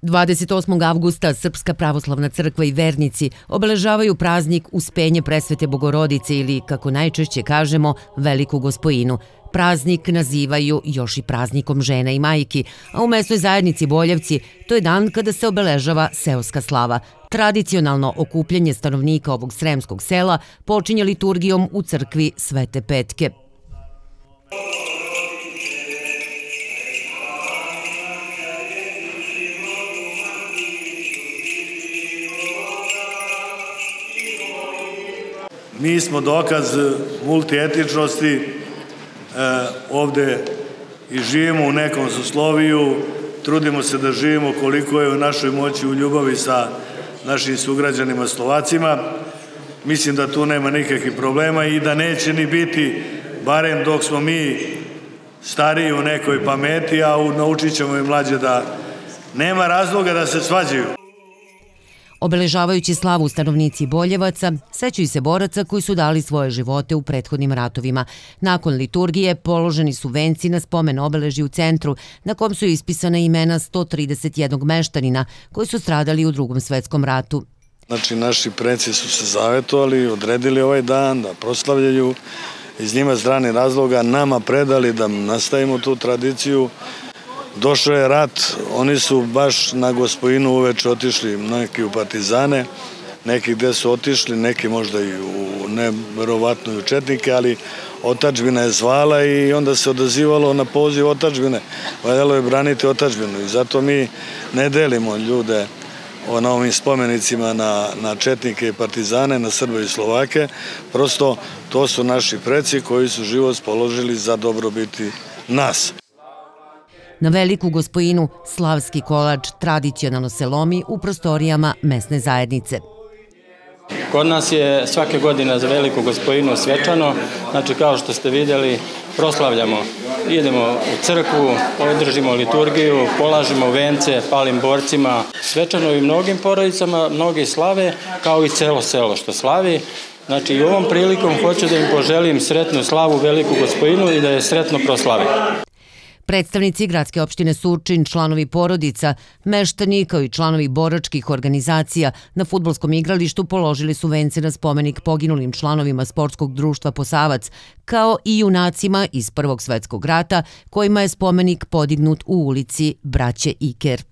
28. avgusta Srpska pravoslavna crkva i vernici obeležavaju praznik Uspenje Presvete Bogorodice ili, kako najčešće kažemo, Veliku Gospojinu. Praznik nazivaju još i praznikom žena i majki, a u mesnoj zajednici Boljevci to je dan kada se obeležava seoska slava. Tradicionalno okupljanje stanovnika ovog sremskog sela počinje liturgijom u crkvi Svete Petke. Mi smo dokaz multietičnosti, ovde i živimo u nekom sosloviju, trudimo se da živimo koliko je u našoj moći u ljubavi sa našim sugrađanima Slovacima. Mislim da tu nema nikakvih problema i da neće ni biti, barem dok smo mi stariji u nekoj pameti, a naučit ćemo i mlađe da nema razloga da se svađaju. Obeležavajući slavu stanovnici Boljevaca, sećaju se boraca koji su dali svoje živote u prethodnim ratovima. Nakon liturgije položeni su venci na spomen obeležju u centru, na kom su ispisana imena 131 meštanina koji su stradali u Drugom svetskom ratu. Znači, naši preci su se zavetovali, odredili ovaj dan da proslavljaju, iz njima strane razloga nama predali da nastavimo tu tradiciju. Došao je rat, oni su baš na Gospojinu uveče otišli, neki u partizane, neki gde su otišli, neki možda i u neverovatno i u četnike, ali otadžbina je zvala i onda se odazivalo na poziv otadžbine. Valjalo je braniti otadžbinu i zato mi ne delimo ljude na ovim spomenicima na četnike i partizane, na Srbe i Slovake. Prosto to su naši preci koji su život položili za dobrobiti nas. Na Veliku Gospojinu slavski kolač tradicionalno se lomi u prostorijama mesne zajednice. Kod nas je svake godine za Veliku Gospojinu svečano, znači kao što ste vidjeli, proslavljamo. Idemo u crkvu, održimo liturgiju, polažimo vence palim borcima. Svečano i mnogim porodicama, mnogi slave, kao i celo selo što slavi. Znači i ovom prilikom hoću da im poželim sretnu slavu Veliku Gospojinu i da je sretno proslave. Predstavnici gradske opštine Surčin, članovi porodica, meštani kao i članovi boračkih organizacija na fudbalskom igralištu položili su vence na spomenik poginulim članovima sportskog društva Posavac, kao i junacima iz Prvog svetskog rata, kojima je spomenik podignut u ulici Braće Iker.